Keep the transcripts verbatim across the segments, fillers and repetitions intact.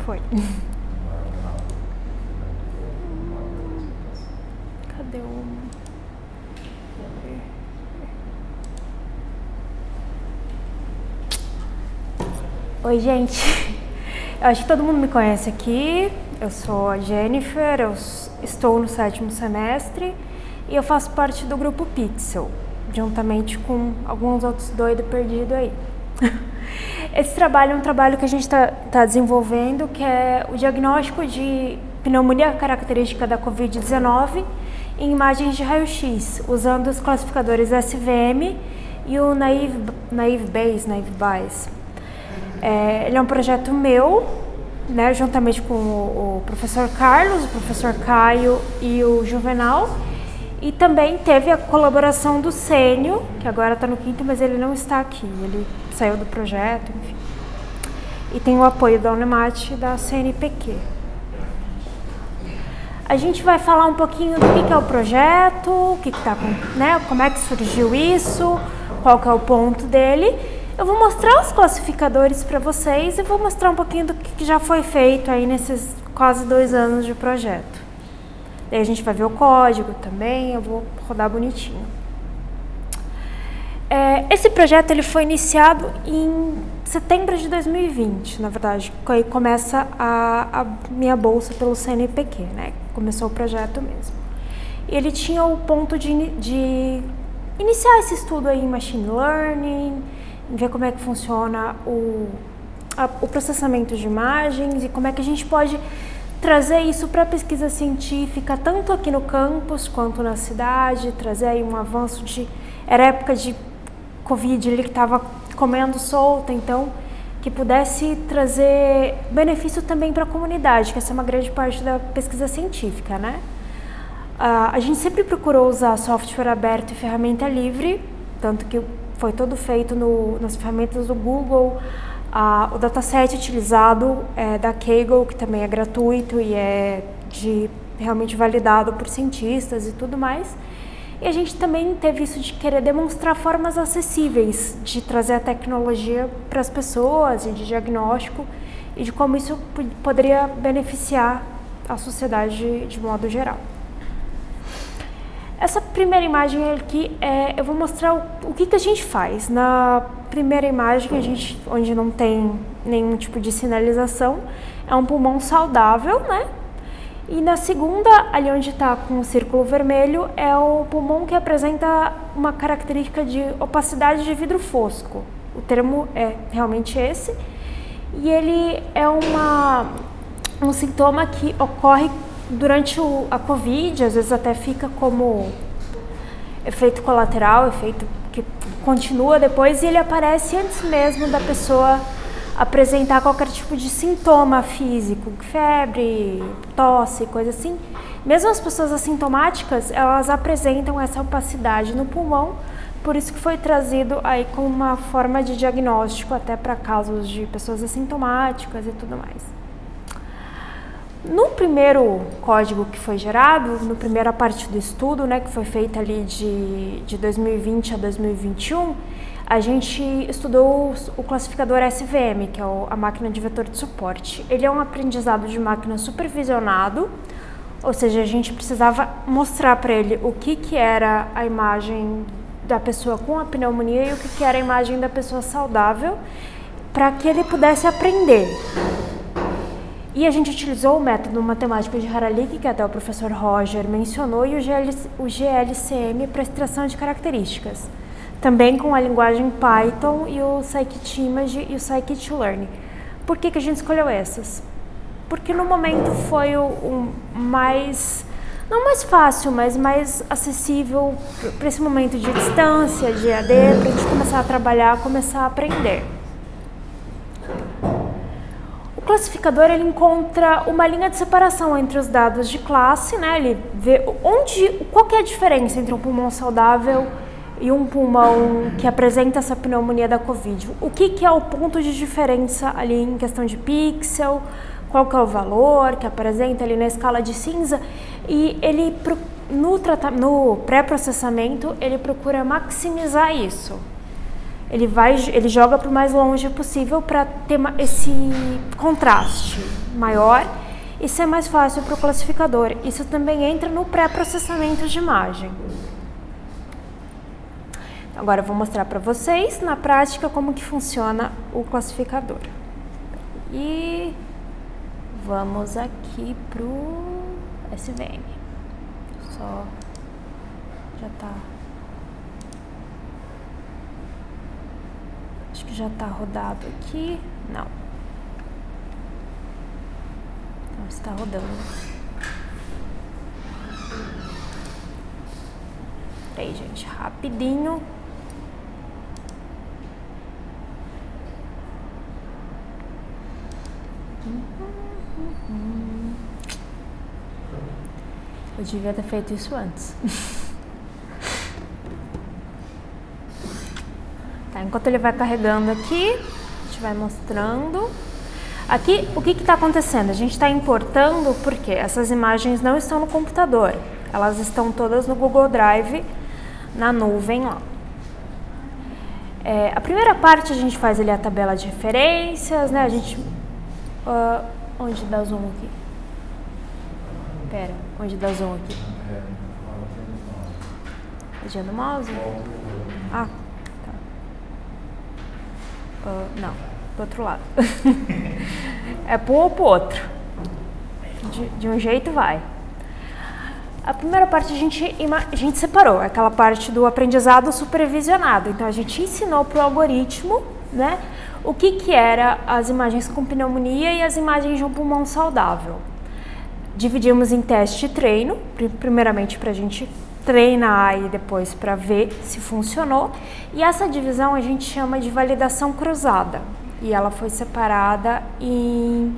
Foi. Cadê o... Oi, gente. Eu acho que todo mundo me conhece aqui. Eu sou a Jennifer, eu estou no sétimo semestre e eu faço parte do grupo Pixel, juntamente com alguns outros doidos perdidos aí. Esse trabalho é um trabalho que a gente está tá desenvolvendo, que é o diagnóstico de pneumonia característica da covid dezenove em imagens de raio-x, usando os classificadores S V M e o Naive, Naive Bayes, Naive Bayes. É, ele é um projeto meu, né, juntamente com o, o professor Carlos, o professor Caio e o Juvenal. E também teve a colaboração do Sênio, que agora está no quinto, mas ele não está aqui, ele saiu do projeto, enfim. E tem o apoio da Unemat e da C N P Q. A gente vai falar um pouquinho do que, que é o projeto, o que, que tá, né, como é que surgiu isso, qual que é o ponto dele. Eu vou mostrar os classificadores para vocês e vou mostrar um pouquinho do que, que já foi feito aí nesses quase dois anos de projeto. Daí a gente vai ver o código também, eu vou rodar bonitinho. É, esse projeto ele foi iniciado em setembro de dois mil e vinte, na verdade, aí começa a, a minha bolsa pelo C N P Q, né? Começou o projeto mesmo. E ele tinha o ponto de, de iniciar esse estudo aí em Machine Learning, ver como é que funciona o, a, o processamento de imagens e como é que a gente pode trazer isso para a pesquisa científica, tanto aqui no campus quanto na cidade, trazer aí um avanço de... Era época de Covid, ele que estava comendo solta, então que pudesse trazer benefício também para a comunidade, que essa é uma grande parte da pesquisa científica, né? Uh, a gente sempre procurou usar software aberto e ferramenta livre, tanto que foi todo feito no, nas ferramentas do Google. Ah, o dataset utilizado é da Kaggle, que também é gratuito e é de, realmente validado por cientistas e tudo mais. E a gente também teve isso de querer demonstrar formas acessíveis de trazer a tecnologia para as pessoas e de diagnóstico e de como isso poderia beneficiar a sociedade de, de modo geral. Essa primeira imagem aqui, é, eu vou mostrar o, o que, que a gente faz. Na primeira imagem, a gente, onde não tem nenhum tipo de sinalização, é um pulmão saudável, né? E na segunda, ali onde está com o círculo vermelho, é o pulmão que apresenta uma característica de opacidade de vidro fosco. O termo é realmente esse. E ele é uma, um sintoma que ocorre durante o, a Covid, às vezes até fica como efeito colateral, efeito que continua depois, e ele aparece antes mesmo da pessoa apresentar qualquer tipo de sintoma físico, febre, tosse, coisa assim. Mesmo as pessoas assintomáticas, elas apresentam essa opacidade no pulmão, por isso que foi trazido aí como uma forma de diagnóstico até para casos de pessoas assintomáticas e tudo mais. No primeiro código que foi gerado, na primeira parte do estudo, né, que foi feita ali de, de dois mil e vinte a dois mil e vinte e um, a gente estudou o classificador S V M, que é a máquina de vetor de suporte. Ele é um aprendizado de máquina supervisionado, ou seja, a gente precisava mostrar para ele o que, que era a imagem da pessoa com a pneumonia e o que, que era a imagem da pessoa saudável, para que ele pudesse aprender. E a gente utilizou o método matemático de Haralick, que até o professor Roger mencionou, e o, GL, o G L C M para extração de características. Também com a linguagem Python e o Scikit-Image e o Scikit-Learn. Por que, que a gente escolheu essas? Porque no momento foi o, o mais, não mais fácil, mas mais acessível para esse momento de distância, de E A D, para a gente começar a trabalhar, começar a aprender. O classificador ele encontra uma linha de separação entre os dados de classe, né? Ele vê onde, qual que é a diferença entre um pulmão saudável e um pulmão que apresenta essa pneumonia da Covid. O que, que é o ponto de diferença ali em questão de pixel, qual que é o valor que apresenta ali na escala de cinza, e ele no, no pré-processamento ele procura maximizar isso. ele, vai, ele joga para o mais longe possível para ter esse contraste maior e ser mais fácil para o classificador. Isso também entra no pré-processamento de imagem. Agora eu vou mostrar para vocês, na prática, como que funciona o classificador. E vamos aqui para o S V M. Só já tá... Acho que já tá rodado aqui. Não. Não está rodando. Peraí, gente, rapidinho. Eu devia ter feito isso antes. Tá, enquanto ele vai carregando aqui, a gente vai mostrando. Aqui, o que está acontecendo? A gente está importando porque essas imagens não estão no computador. Elas estão todas no Google Drive, na nuvem lá. É, a primeira parte a gente faz ali a tabela de referências, né? A gente... Uh, onde dá zoom aqui? Pera, onde dá zoom aqui? Região do mouse? Ah, tá. Uh, não, do outro lado. É para um ou para o outro. De, de um jeito vai. A primeira parte a gente, a gente separou, aquela parte do aprendizado supervisionado. Então a gente ensinou para o algoritmo, né, o que, que era as imagens com pneumonia e as imagens de um pulmão saudável. Dividimos em teste e treino, primeiramente para a gente treinar e depois para ver se funcionou. E essa divisão a gente chama de validação cruzada. E ela foi separada em,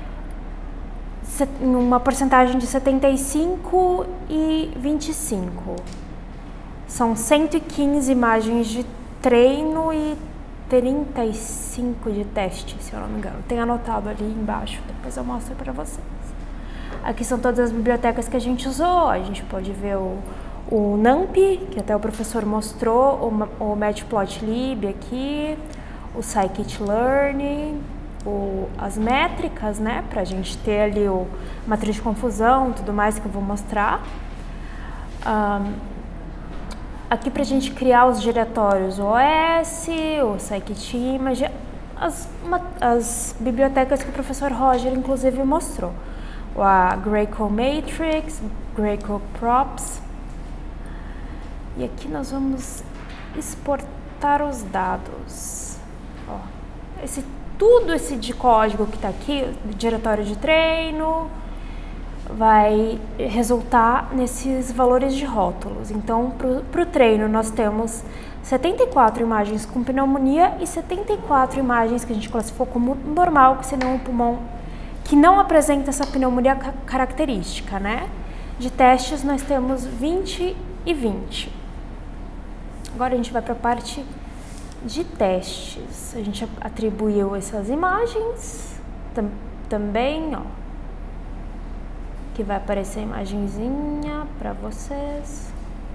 em uma porcentagem de setenta e cinco e vinte e cinco. São cento e quinze imagens de treino e trinta e cinco de teste, se eu não me engano. Tem anotado ali embaixo, depois eu mostro para vocês. Aqui são todas as bibliotecas que a gente usou. A gente pode ver o, o NumPy, que até o professor mostrou, o, o Matplotlib aqui, o Scikit-learn, o, as métricas, né, para a gente ter ali o matriz de confusão, tudo mais que eu vou mostrar. Um, aqui para a gente criar os diretórios O S, o Scikit-image, as, uma, as bibliotecas que o professor Roger inclusive mostrou. A Greco Matrix, Greco Props. E aqui nós vamos exportar os dados. Ó, esse, tudo esse de código que está aqui, diretório de treino, vai resultar nesses valores de rótulos. Então, para o treino, nós temos setenta e quatro imagens com pneumonia e setenta e quatro imagens que a gente classificou como normal, que seriam um pulmão que não apresenta essa pneumonia característica, né? De testes nós temos vinte e vinte. Agora a gente vai para a parte de testes. A gente atribuiu essas imagens tam, também, ó. Que vai aparecer a imagenzinha para vocês.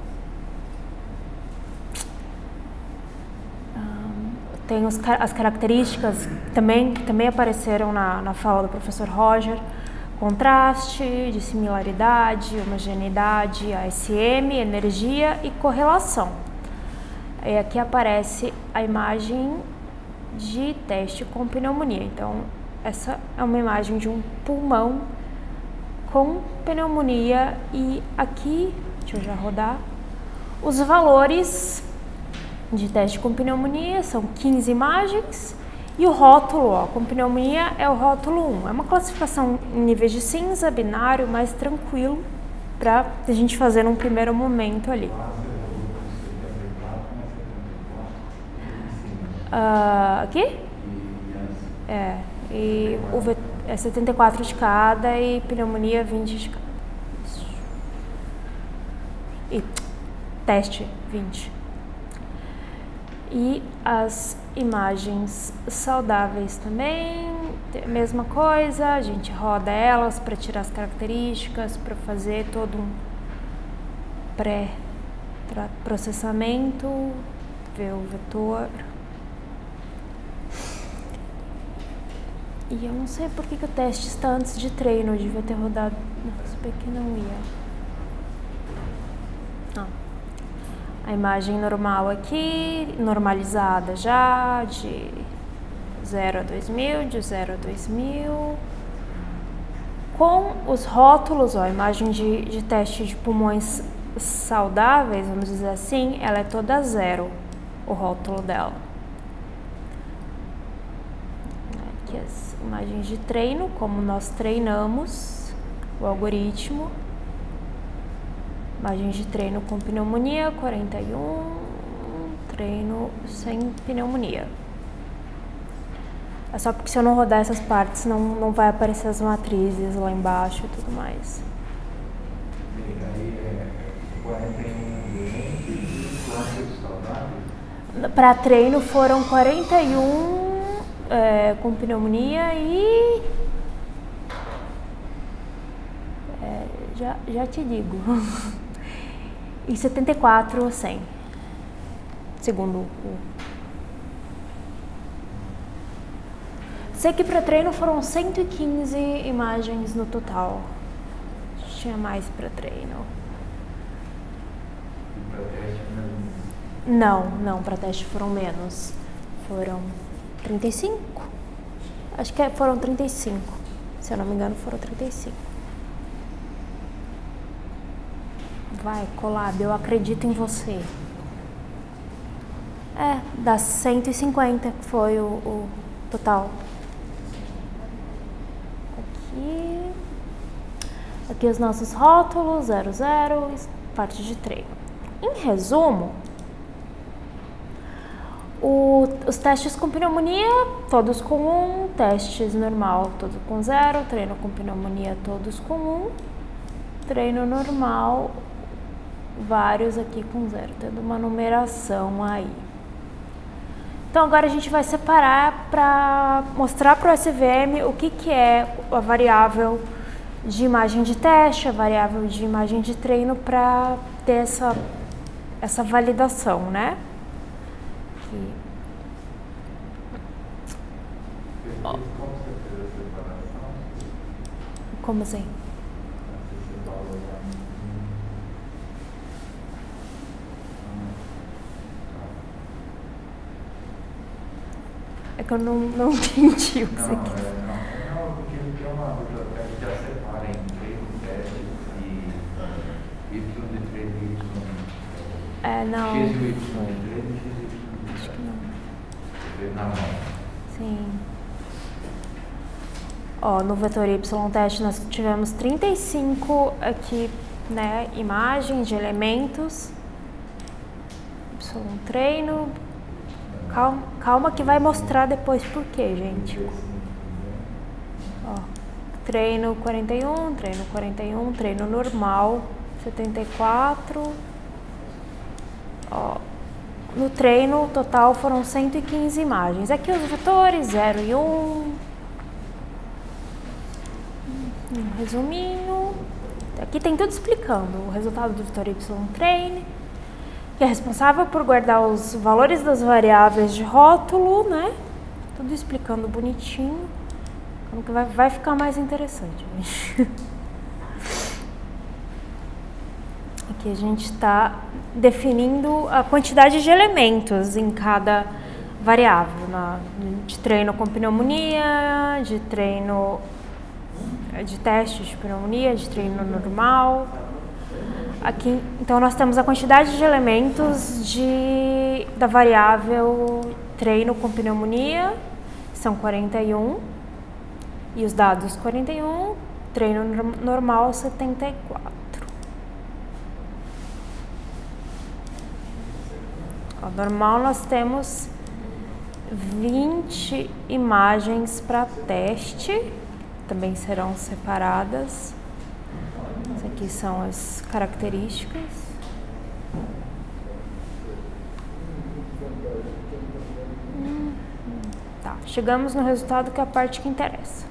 Tem os, as características também, que também apareceram na, na fala do professor Roger. Contraste, dissimilaridade, homogeneidade, A S M, energia e correlação. E aqui aparece a imagem de teste com pneumonia. Então, essa é uma imagem de um pulmão com pneumonia. E aqui, deixa eu já rodar, os valores de teste com pneumonia são quinze imagens e o rótulo, ó, com pneumonia é o rótulo um. É uma classificação em níveis de cinza, binário, mais tranquilo para a gente fazer num primeiro momento ali. Uh, aqui? É, e o é setenta e quatro de cada e pneumonia vinte de cada. E teste vinte. E as imagens saudáveis também, mesma coisa, a gente roda elas para tirar as características, para fazer todo um pré-processamento, ver o vetor. E eu não sei por que, que o teste está antes de treino, eu devia ter rodado, se bem que não ia. Ah. A imagem normal aqui, normalizada já, de zero a dois mil, de zero a dois mil. Com os rótulos, ó, a imagem de, de teste de pulmões saudáveis, vamos dizer assim, ela é toda zero, o rótulo dela. Aqui as imagens de treino, como nós treinamos o algoritmo. Imagens de treino com pneumonia, quarenta e um, treino sem pneumonia. É só porque se eu não rodar essas partes, não, não vai aparecer as matrizes lá embaixo e tudo mais. Para treino foram quarenta e um é, com pneumonia e... É, já, já te digo. E setenta e quatro sem, segundo o... Sei que para treino foram cento e quinze imagens no total. Tinha mais para treino. E para teste mesmo? Não, não, para teste foram menos. Foram trinta e cinco? Acho que foram trinta e cinco. Se eu não me engano, foram trinta e cinco. Vai, Colab, eu acredito em você. É, dá cento e cinquenta, que foi o, o total. Aqui, aqui os nossos rótulos, zero, zero, parte de treino. Em resumo, o, os testes com pneumonia, todos com um, testes normal, todos com zero, treino com pneumonia, todos com um, treino normal, vários aqui com zero, tendo uma numeração aí. Então agora a gente vai separar para mostrar para o S V M o que, que é a variável de imagem de teste, a variável de imagem de treino para ter essa, essa validação, né? Aqui. Como você fez a separação? Como assim? É que eu não, não entendi o que Não, você quis. é, não, não, porque tem uma biblioteca que já separa em treino, teste e Y de treino e Y. É, não. X e o Y de Foi. treino e X e Y de Acho que treino. não. Você fez na mão. Sim. Ó, no vetor Y teste nós tivemos trinta e cinco aqui, né, imagens de elementos. Y treino. Calma, calma que vai mostrar depois por quê, gente. Ó, treino quarenta e um, treino quarenta e um, treino normal setenta e quatro. Ó, no treino total foram cento e quinze imagens. Aqui os vetores zero e um. Um resuminho. Aqui tem tudo explicando o resultado do vetor Y train, que é responsável por guardar os valores das variáveis de rótulo, né? Tudo explicando bonitinho. Como que vai, vai ficar mais interessante, gente. Aqui a gente está definindo a quantidade de elementos em cada variável, na, de treino com pneumonia, de treino de teste de pneumonia, de treino normal. Aqui, então nós temos a quantidade de elementos de, da variável treino com pneumonia, são quarenta e um, e os dados quarenta e um, treino normal setenta e quatro. Ó, normal nós temos vinte imagens para teste, também serão separadas. Essas aqui são as características. Hum, tá, chegamos no resultado, que é a parte que interessa.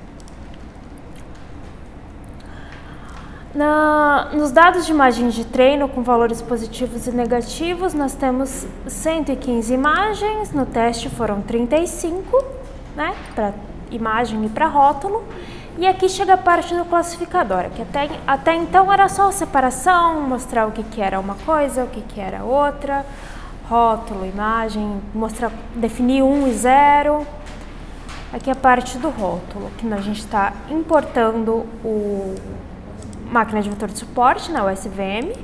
Na, nos dados de imagem de treino com valores positivos e negativos, nós temos cento e quinze imagens, no teste foram trinta e cinco, né? Pra, imagem e para rótulo. E aqui chega a parte do classificador, que até, até então era só separação, mostrar o que, que era uma coisa, o que, que era outra, rótulo, imagem, mostrar, definir um e zero. Aqui é a parte do rótulo, que a gente está importando o máquina de vetor de suporte, né, o S V M.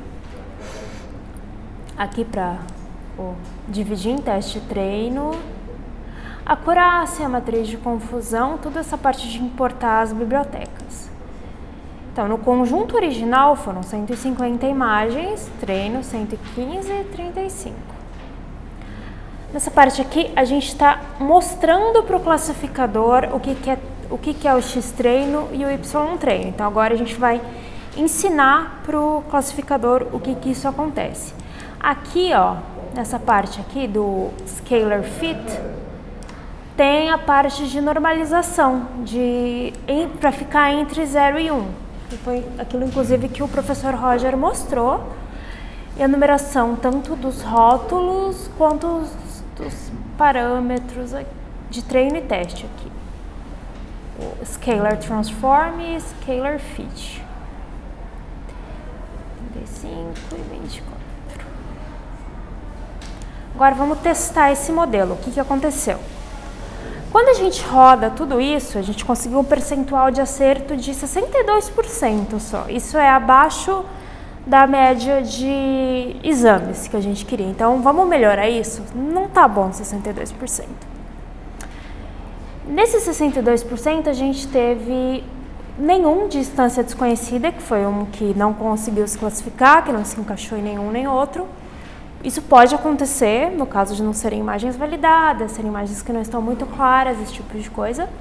Aqui para dividir em teste e treino. Acurácia, matriz de confusão, toda essa parte de importar as bibliotecas. Então, no conjunto original foram cento e cinquenta imagens, treino cento e quinze e trinta e cinco. Nessa parte aqui, a gente está mostrando para o classificador o que, que, é, o que, que é o X-treino e o Y-treino. Então, agora a gente vai ensinar para o classificador o que, que isso acontece. Aqui, ó, nessa parte aqui do Scalar Fit, tem a parte de normalização, de, para ficar entre zero e um. Que foi aquilo, inclusive, que o professor Roger mostrou. E a numeração tanto dos rótulos quanto dos, dos parâmetros de treino e teste aqui. O Scalar Transform e Scalar Fit. trinta e cinco e vinte e quatro. Agora vamos testar esse modelo. O que, que aconteceu? Quando a gente roda tudo isso, a gente conseguiu um percentual de acerto de sessenta e dois por cento só. Isso é abaixo da média de exames que a gente queria. Então, vamos melhorar isso? Não tá bom sessenta e dois por cento. Nesse sessenta e dois por cento, a gente teve nenhum de instância desconhecida, que foi um que não conseguiu se classificar, que não se encaixou em nenhum nem outro. Isso pode acontecer no caso de não serem imagens validadas, serem imagens que não estão muito claras, esse tipo de coisa.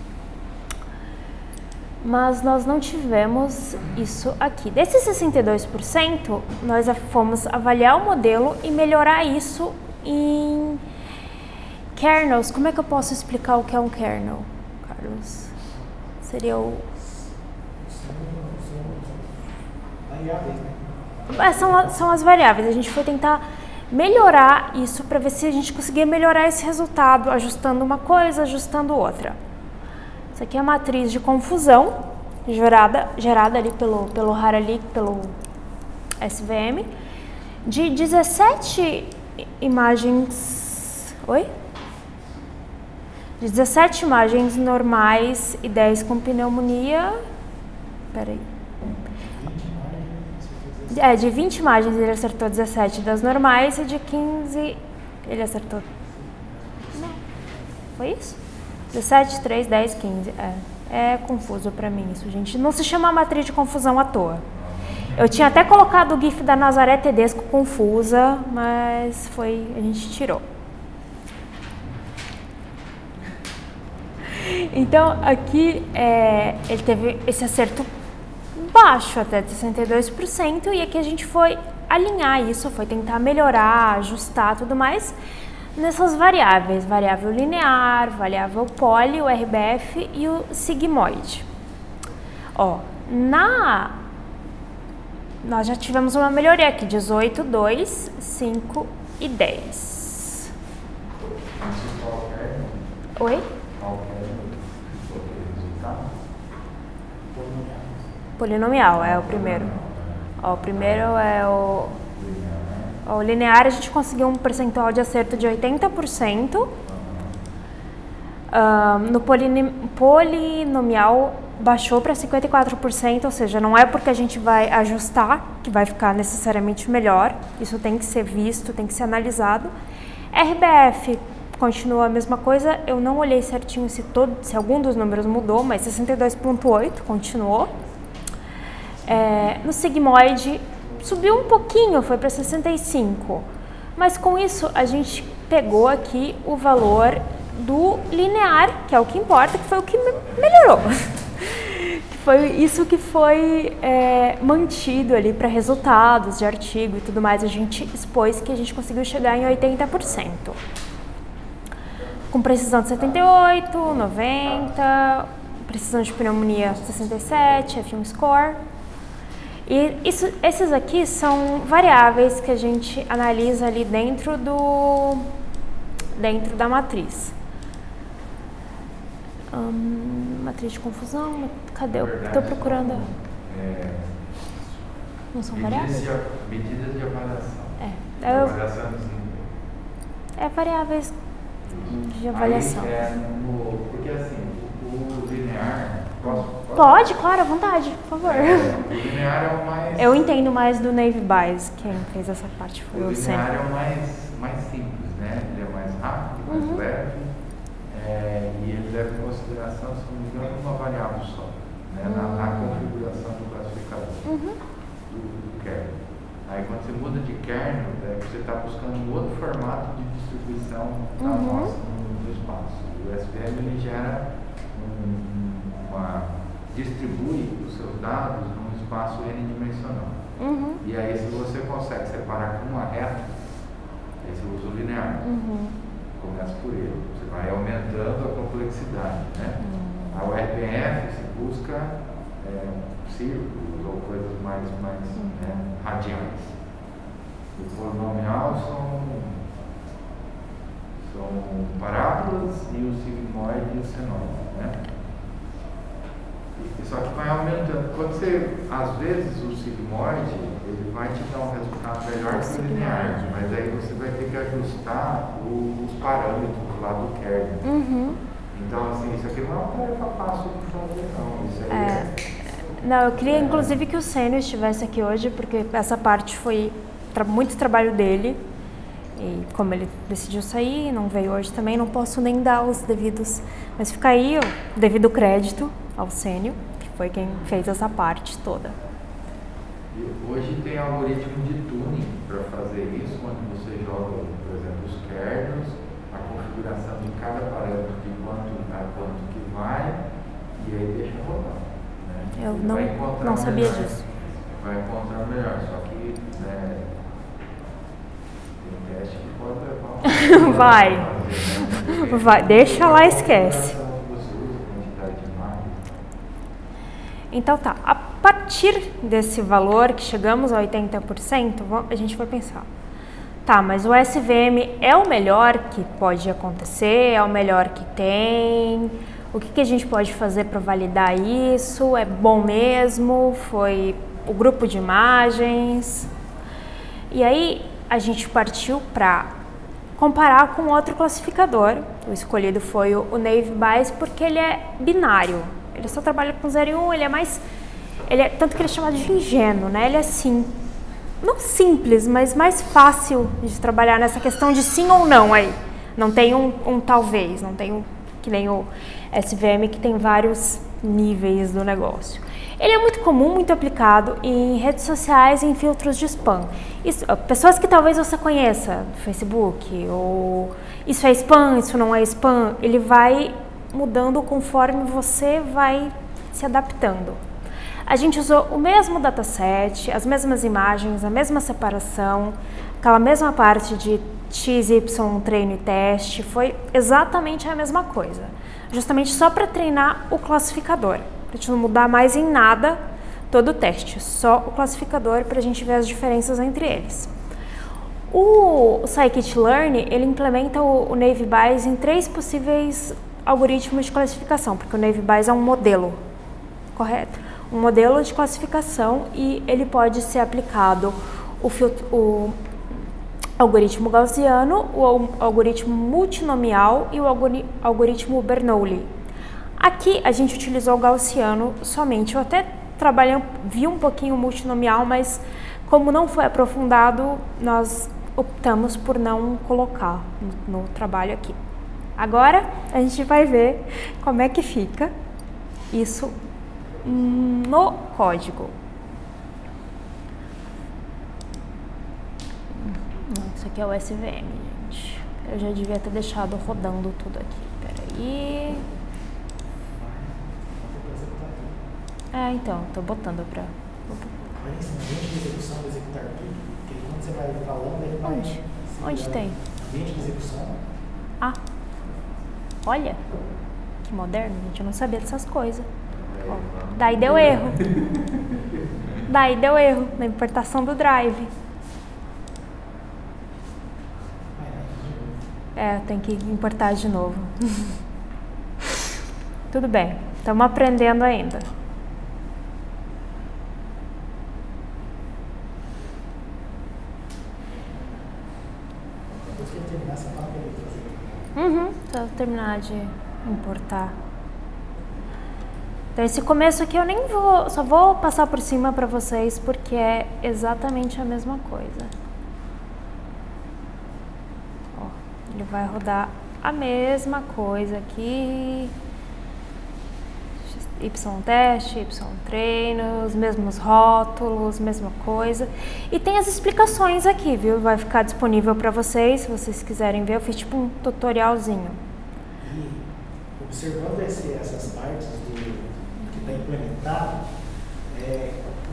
Mas nós não tivemos isso aqui. Desses sessenta e dois por cento, nós fomos avaliar o modelo e melhorar isso em kernels. Como é que eu posso explicar o que é um kernel, Carlos? Seria o... Variáveis, né? É, são, são as variáveis. A gente foi tentar melhorar isso para ver se a gente conseguia melhorar esse resultado, ajustando uma coisa, ajustando outra. Isso aqui é a matriz de confusão, gerada, gerada ali pelo, pelo Haralick, pelo S V M, de dezessete imagens... Oi? De dezessete imagens normais e dez com pneumonia... Peraí. É, de vinte imagens ele acertou dezessete das normais e de quinze ele acertou... Não, foi isso? dezessete, três, dez, quinze. É, é confuso pra mim isso, gente. Não se chama matriz de confusão à toa. Eu tinha até colocado o GIF da Nazaré Tedesco confusa, mas foi, a gente tirou. Então, aqui é, ele teve esse acerto baixo, até de sessenta e dois por cento, e aqui a gente foi alinhar isso, foi tentar melhorar, ajustar tudo mais nessas variáveis, variável linear, variável poly, o R B F e o sigmoide. Ó, na... Nós já tivemos uma melhoria aqui, dezoito, dois, cinco e dez. Oi? Polinomial é o primeiro. Ó, o primeiro é o, o linear, a gente conseguiu um percentual de acerto de oitenta por cento. Uh, no polini, polinomial baixou para cinquenta e quatro por cento, ou seja, não é porque a gente vai ajustar que vai ficar necessariamente melhor. Isso tem que ser visto, tem que ser analisado. R B F continua a mesma coisa, eu não olhei certinho se, todo, se algum dos números mudou, mas sessenta e dois vírgula oito continuou. É, no sigmoide subiu um pouquinho, foi para sessenta e cinco, mas com isso a gente pegou aqui o valor do linear, que é o que importa, que foi o que me melhorou. Foi isso que foi é, mantido ali para resultados de artigo e tudo mais, a gente expôs que a gente conseguiu chegar em oitenta por cento. Com precisão de setenta e oito, noventa, precisão de pneumonia sessenta e sete, F um score. E isso, esses aqui são variáveis que a gente analisa ali dentro, do, dentro da matriz. Hum, matriz de confusão, cadê? Eu Na verdade, estou procurando. É, Não são medidas, variáveis? de, medidas de avaliação. É. De Eu, avaliação de desempenho. é variáveis de avaliação. Aí, é, no, porque assim, o, o linear. Posso, posso? Pode, claro, à vontade, por favor. É, o linear é o mais. Eu entendo mais do Navy Bayes, quem fez essa parte foi O o linear Sam. é o mais, mais simples, né? Ele é mais rápido, mais Uhum. leve, é, e ele leva em consideração, se não me engano, uma variável só, né? Na, na configuração do classificador Uhum. do, do kernel. Aí quando você muda de kernel, é, você está buscando um outro formato de distribuição da Uhum. amostra no, no espaço. O S V M ele gera um, uma distribui os seus dados num espaço n-dimensional. Uhum. E aí, se você consegue separar com uma reta, aí você usa o linear. Uhum. Começa por ele. Você vai aumentando a complexidade, né? Uhum. A U R P F se busca é, círculos ou coisas mais, mais Uhum. né, radiais. O polinomial são, são parábolas e o sigmoide e o senoide, né? Só que vai aumentando. Quando você, às vezes, o sigmoide, ele vai te dar um resultado melhor que o linear, mas aí você vai ter que ajustar o, os parâmetros lá do kernel. Uhum. Então, assim, isso aqui não é uma tarefa fácil de fazer, não. Isso aí É. é... Não, eu queria inclusive que o Sênio estivesse aqui hoje, porque essa parte foi tra muito trabalho dele. E como ele decidiu sair, não veio hoje também, não posso nem dar os devidos. Mas fica aí o devido crédito ao Sênio, que foi quem fez essa parte toda. E hoje tem algoritmo de tuning para fazer isso, onde você joga, por exemplo, os kernels, a configuração de cada parâmetro de quanto a quanto que vai, e aí deixa rodar. Né? Eu Ele não, vai encontrar não o sabia melhor. disso. Vai encontrar o melhor, só que né, tem teste que pode levar um Vai. fazer, né? Vai, deixa lá, esquece. A configuração que você usa, a quantidade de imagens. Então tá, a partir desse valor que chegamos a oitenta por cento, a gente vai pensar, tá, mas o S V M é o melhor que pode acontecer, é o melhor que tem, o que, que a gente pode fazer para validar isso, é bom mesmo, foi o grupo de imagens, e aí a gente partiu para comparar com outro classificador, o escolhido foi o Navy Bayes porque ele é binário. Ele só trabalha com zero e um, ele é mais... Ele é, tanto que ele é chamado de ingênuo, né? Ele é sim, não simples, mas mais fácil de trabalhar nessa questão de sim ou não aí. Não tem um, um talvez, não tem um... Que nem o S V M que tem vários níveis do negócio. Ele é muito comum, muito aplicado em redes sociais e em filtros de spam. Isso, pessoas que talvez você conheça do Facebook, ou isso é spam, isso não é spam, ele vai mudando conforme você vai se adaptando. A gente usou o mesmo dataset, as mesmas imagens, a mesma separação, aquela mesma parte de X, Y, treino e teste, foi exatamente a mesma coisa. Justamente só para treinar o classificador, para a gente não mudar mais em nada todo o teste, só o classificador para a gente ver as diferenças entre eles. O scikit-learn, ele implementa o, o Navy Bayes em três possíveis algoritmos de classificação, porque o Navy Bayes é um modelo, correto? Um modelo de classificação e ele pode ser aplicado o, filtro, o algoritmo gaussiano, o algoritmo multinomial e o algoritmo Bernoulli. Aqui a gente utilizou o gaussiano somente, eu até trabalhei, vi um pouquinho o multinomial, mas como não foi aprofundado, nós optamos por não colocar no, no trabalho aqui. Agora a gente vai ver como é que fica isso no código. Isso aqui é o S V M, gente. Eu já devia ter deixado rodando tudo aqui. Peraí. É, então, tô botando pra... Mas esse ambiente de execução vai executar tudo, porque quando você vai falando, ele vai... Onde? Onde tem? Ambiente de execução. Ah, olha, que moderno, gente, eu não sabia dessas coisas. Ó, daí deu erro. Daí deu erro na importação do drive. É, tem que importar de novo. Tudo bem, estamos aprendendo ainda. Depois que ele terminar, você fala pra ele fazer. Uhum, só terminar de importar. Então esse começo aqui eu nem vou, só vou passar por cima para vocês porque é exatamente a mesma coisa. Ó, ele vai rodar a mesma coisa aqui. Y teste, Y treino, os mesmos rótulos, mesma coisa. E tem as explicações aqui, viu? Vai ficar disponível para vocês, se vocês quiserem ver. Eu fiz tipo um tutorialzinho. E observando esse, essas partes do, que está implementado, é,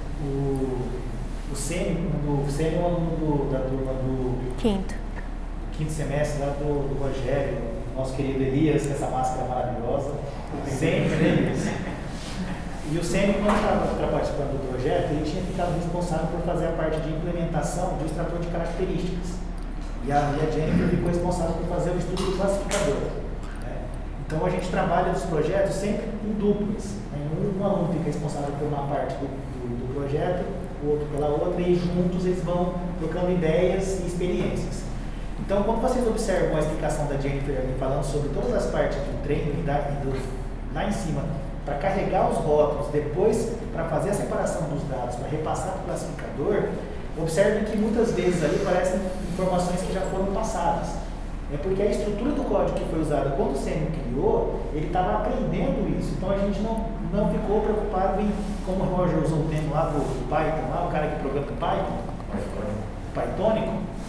o, o sênior, o sênior é um aluno do, da turma do Quinto. quinto semestre lá do, do Rogério, nosso querido Elias, com essa máscara maravilhosa. Sempre, né, Elias? E o Sênior, quando estava participando do projeto, ele tinha ficado responsável por fazer a parte de implementação do extrator de características. E a, e a Jennifer ficou responsável por fazer o estudo do classificador. Né? Então a gente trabalha nos projetos sempre em duplas. Né? Um, um aluno fica responsável por uma parte do, do, do projeto, o outro pela outra, e juntos eles vão trocando ideias e experiências. Então, quando vocês observam a explicação da Jennifer ali, falando sobre todas as partes do treino e, da, e do, lá em cima, para carregar os rótulos, depois para fazer a separação dos dados, para repassar para o classificador, observem que muitas vezes ali aparecem informações que já foram passadas. É porque a estrutura do código que foi usada quando o Sênior criou, ele estava aprendendo isso. Então a gente não, não ficou preocupado em, como o Roger usou o termo lá do, do Python, lá, o cara que programa o Python, Pythonico,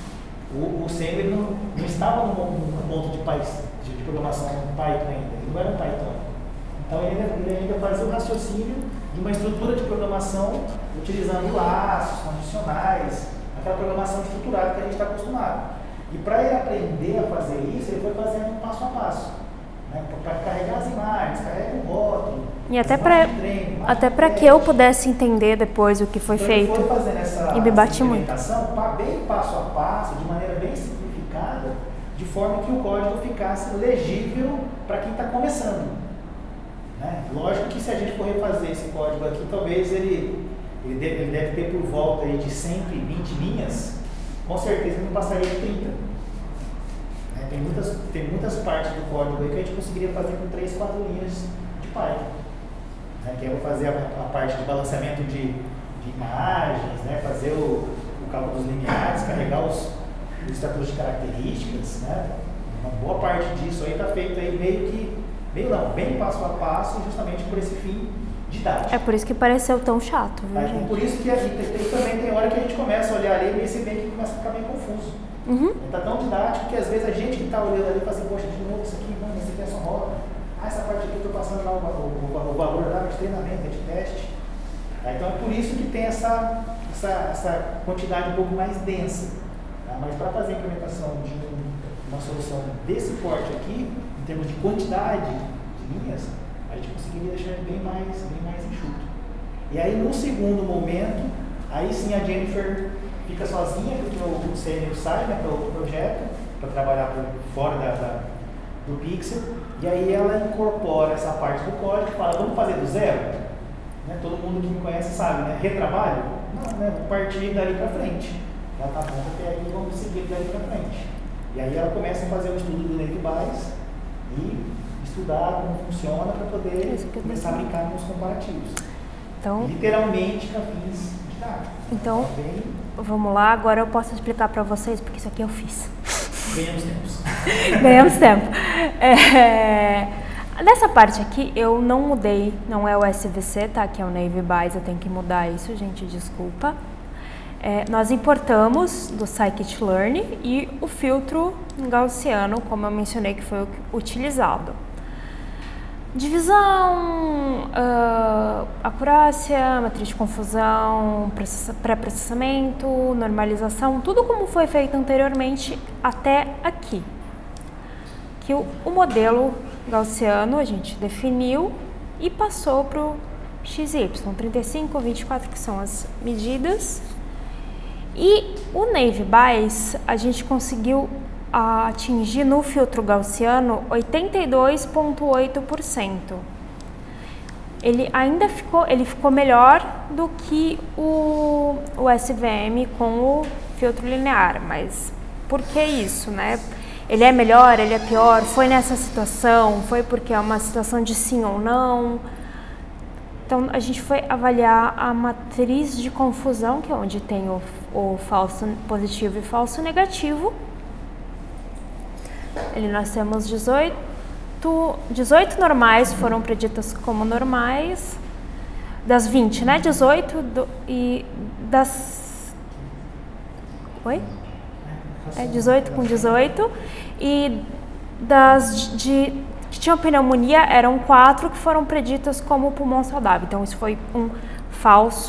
o, o Sênior não, não estava no, no ponto de, de, de programação no Python ainda, ele não era um Python. Então ele, ele ainda fazia o raciocínio de uma estrutura de programação utilizando laços, condicionais, aquela programação estruturada que a gente está acostumado. E para ele aprender a fazer isso, ele foi fazendo passo a passo. Né? Para carregar as imagens, carrega o rótulo. E até para até para que eu pudesse entender depois o que foi então, feito. Ele foi fazendo essa, e me bate essa muito. Bem passo a passo, de maneira bem simplificada, de forma que o código ficasse legível para quem está começando. Né? Lógico que se a gente for refazer esse código aqui, talvez ele, ele, deve, ele deve ter por volta aí de cento e vinte linhas, com certeza não passaria de trinta. Né? Tem, muitas, tem muitas partes do código aí que a gente conseguiria fazer com três, quatro linhas de Python. Né? Que é fazer a, a parte de balanceamento de, de imagens, né? Fazer o, o cálculo dos limiares, carregar os, os extratores de características. Né? Uma boa parte disso aí está feito aí meio que Meio não, bem passo a passo, justamente por esse fim didático. É por isso que pareceu tão chato, viu, é, gente? Por isso que a gente tem, também tem hora que a gente começa a olhar ali e esse meio que começa a ficar meio confuso. Uhum. Está tão didático que às vezes a gente que está olhando ali fala assim, poxa, de novo isso aqui, não, isso aqui é só roda. Ah, essa parte aqui eu estou passando lá o, o, o, o valor lá de treinamento, de teste. Tá? Então é por isso que tem essa, essa, essa quantidade um pouco mais densa. Tá? Mas para fazer a implementação de uma solução desse porte aqui, em termos de quantidade de linhas, a gente conseguiria deixar ele bem mais, bem mais enxuto. E aí, no segundo momento, aí sim a Jennifer fica sozinha, porque o Sênior sai, né, para outro projeto, para trabalhar por fora da, da, do Pixel, e aí ela incorpora essa parte do código e fala, vamos fazer do zero? Né, todo mundo que me conhece sabe, né? Retrabalho? Não, né? Vou partir dali para frente. Já tá bom até aí, vamos seguir dali para frente. E aí ela começa a fazer o estudo do Navy Bayes e estudar como funciona para poder começar a brincar nos comparativos. Então, literalmente com fins didáticos. Então, tá bem... vamos lá, agora eu posso explicar para vocês, porque isso aqui eu fiz. Ganhamos tempos. Ganhamos tempo. É, nessa parte aqui eu não mudei, não é o S V C, tá? Que é o Navy Bayes, eu tenho que mudar isso, gente, desculpa. É, nós importamos do Scikit-learn e o filtro gaussiano, como eu mencionei, que foi utilizado. Divisão, uh, acurácia, matriz de confusão, pré-processamento, normalização, tudo como foi feito anteriormente até aqui. Que o, o modelo gaussiano a gente definiu e passou para o X Y, trinta e cinco, vinte e quatro, que são as medidas. E o Navy Bayes a gente conseguiu atingir no filtro gaussiano oitenta e dois vírgula oito por cento. ele ainda ficou, ele ficou melhor do que o, o S V M com o filtro linear, mas por que isso, né? Ele é melhor, ele é pior, foi nessa situação, foi porque é uma situação de sim ou não. Então a gente foi avaliar a matriz de confusão, que é onde tem o, o falso positivo e falso negativo. Ali nós temos dezoito, dezoito normais foram preditas como normais, das vinte, né? dezoito do, e das... Oi? É, dezoito com dezoito, e das de, que tinham pneumonia eram quatro que foram preditas como pulmão saudável. Então isso foi um falso,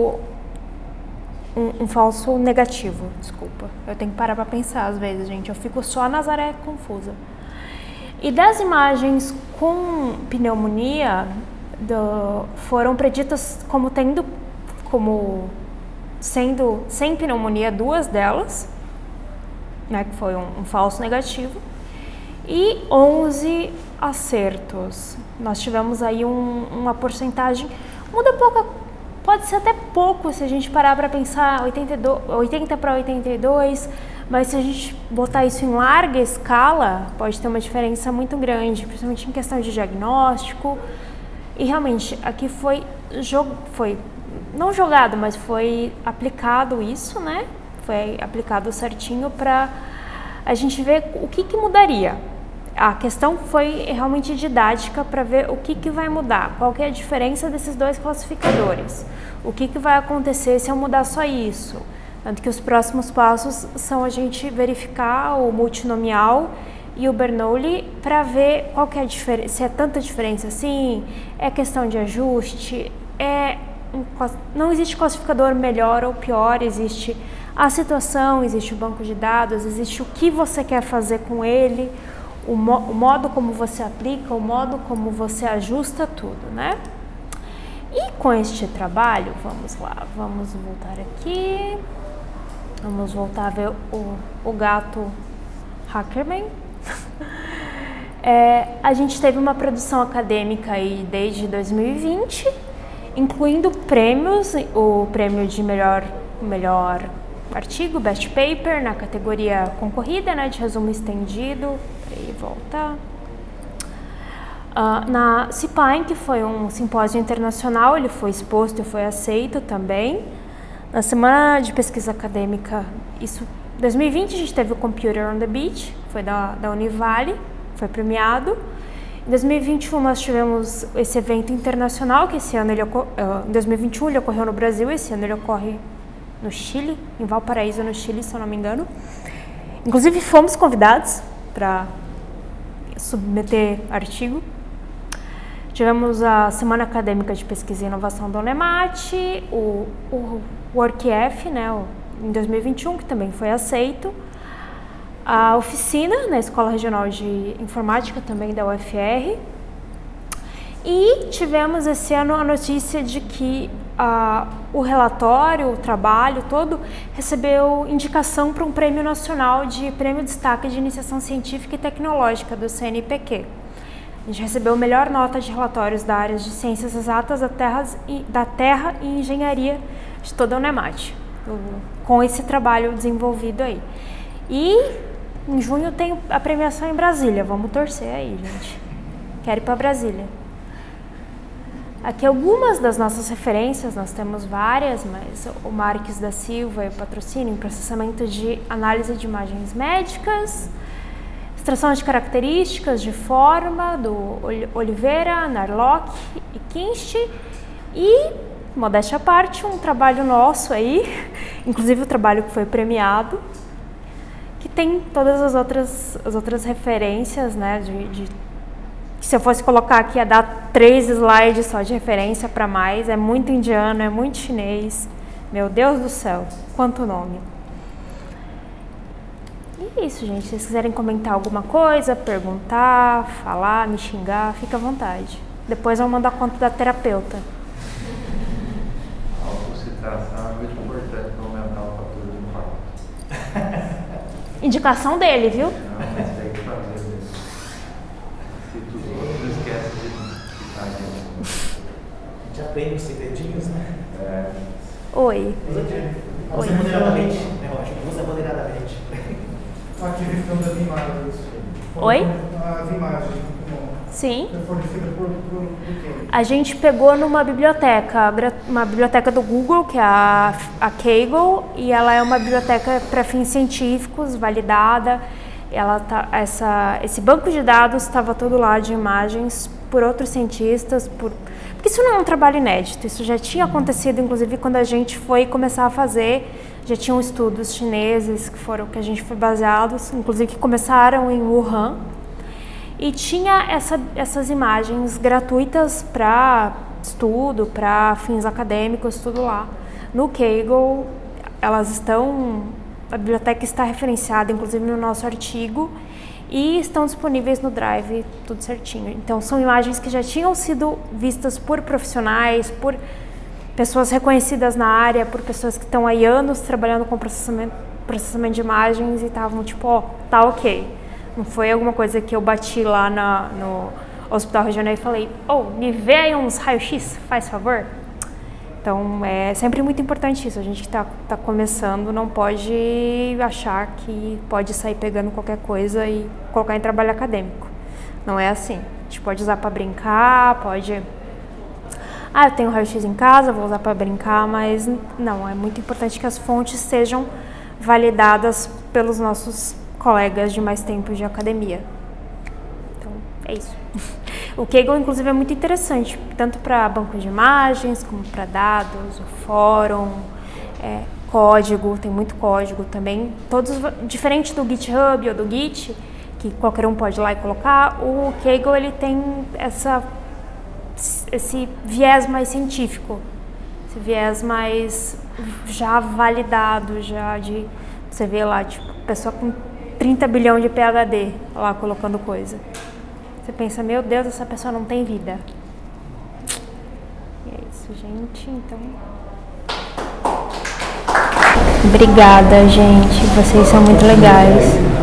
um, um falso negativo, desculpa. Eu tenho que parar para pensar às vezes, gente, eu fico só a Nazaré confusa. E das imagens com pneumonia do, foram preditas como tendo, como sendo sem pneumonia duas delas, né, que foi um, um falso negativo, e onze acertos. Nós tivemos aí um, uma porcentagem, muda pouco, pode ser até pouco se a gente parar para pensar oitenta para oitenta e dois, mas se a gente botar isso em larga escala, pode ter uma diferença muito grande, principalmente em questão de diagnóstico. E realmente, aqui foi, foi não jogado, mas foi aplicado isso, né? Foi aplicado certinho para a gente ver o que, que mudaria. A questão foi realmente didática para ver o que, que vai mudar, qual que é a diferença desses dois classificadores, o que, que vai acontecer se eu mudar só isso. Tanto que os próximos passos são a gente verificar o multinomial e o Bernoulli para ver qual que é a diferença, se é tanta diferença assim, é questão de ajuste, é um, não existe classificador melhor ou pior, existe a situação, existe o banco de dados, existe o que você quer fazer com ele, o, mo o modo como você aplica, o modo como você ajusta tudo, né? E com este trabalho, vamos lá, vamos voltar aqui, vamos voltar a ver o, o gato Hackerman. É, a gente teve uma produção acadêmica aí desde dois mil e vinte, incluindo prêmios, o prêmio de melhor, melhor artigo, Best Paper, na categoria concorrida, né, de resumo estendido, e voltar. Uh, na CIPAIN, que foi um simpósio internacional, ele foi exposto e foi aceito também. Na semana de pesquisa acadêmica, isso, dois mil e vinte, a gente teve o Computer on the Beach, foi da, da Univale, foi premiado. Em dois mil e vinte e um nós tivemos esse evento internacional, que esse ano ele uh, em dois mil e vinte e um ele ocorreu no Brasil, esse ano ele ocorre no Chile, em Valparaíso, no Chile, se eu não me engano. Inclusive fomos convidados para submeter artigo. Tivemos a Semana Acadêmica de Pesquisa e Inovação da Unemat, o, o WorkF, né, o, em dois mil e vinte e um, que também foi aceito. A oficina na Escola Regional de Informática, também da U F R. E tivemos esse ano a notícia de que uh, o relatório, o trabalho todo, recebeu indicação para um prêmio nacional de Prêmio Destaque de Iniciação Científica e Tecnológica do C N P Q. A gente recebeu a melhor nota de relatórios da área de Ciências Exatas da Terra e, da terra e Engenharia de toda a Unemat, com esse trabalho desenvolvido aí. E em junho tem a premiação em Brasília, vamos torcer aí, gente. Quero ir para Brasília. Aqui algumas das nossas referências, nós temos várias, mas o Marques da Silva e o patrocínio em processamento de análise de imagens médicas, extração de características de forma, do Oliveira, Narlock e Kinst, e, modéstia à parte, um trabalho nosso aí, inclusive o trabalho que foi premiado, que tem todas as outras, as outras referências, né, de, de se eu fosse colocar aqui, ia dar três slides só de referência para mais, é muito indiano, é muito chinês, meu Deus do céu, quanto nome. E é isso, gente, se vocês quiserem comentar alguma coisa, perguntar, falar, me xingar, fica à vontade. Depois eu mando a conta da terapeuta. A autocitação é muito importante para aumentar o fator de impacto. Indicação dele, viu? Não, mas tem que fazer. Se tu não esquece de citar, gente. bem nos segredinhos, né? É. Oi. Usa, Oi. usa moderadamente, né, Rocha? Usa moderadamente. Aqui refilando das imagens. Oi? As imagens. Sim. É fornecida por, por, por quem? A gente pegou numa biblioteca, uma biblioteca do Google, que é a, a Kaggle, e ela é uma biblioteca para fins científicos, validada. Ela tá, essa, esse banco de dados estava todo lá de imagens por outros cientistas, por, porque isso não é um trabalho inédito, isso já tinha acontecido, inclusive, quando a gente foi começar a fazer, já tinham estudos chineses que foram que a gente foi baseados, inclusive que começaram em Wuhan, e tinha essa, essas imagens gratuitas para estudo, para fins acadêmicos, tudo lá. No Kaggle, elas estão, a biblioteca está referenciada, inclusive, no nosso artigo, e estão disponíveis no Drive, tudo certinho. Então, são imagens que já tinham sido vistas por profissionais, por pessoas reconhecidas na área, por pessoas que estão aí anos trabalhando com processamento, processamento de imagens e estavam tipo, ó, oh, tá ok. Não foi alguma coisa que eu bati lá na, no hospital regional e falei, oh, me vê aí uns raio-x, faz favor. Então, é sempre muito importante isso. A gente que está tá começando não pode achar que pode sair pegando qualquer coisa e colocar em trabalho acadêmico. Não é assim. A gente pode usar para brincar, pode... Ah, eu tenho raio-x em casa, vou usar para brincar, mas não, é muito importante que as fontes sejam validadas pelos nossos colegas de mais tempo de academia. Então, é isso. O Kaggle, inclusive, é muito interessante, tanto para banco de imagens, como para dados, o fórum, é, código, tem muito código também. Todos, diferente do GitHub ou do Git, que qualquer um pode ir lá e colocar, o Kaggle ele tem essa, esse viés mais científico, esse viés mais já validado, já de, você vê lá, tipo, pessoa com trinta bilhões de P H D lá colocando coisa. Você pensa, meu Deus, essa pessoa não tem vida. E é isso, gente, então... Obrigada, gente, vocês são muito legais.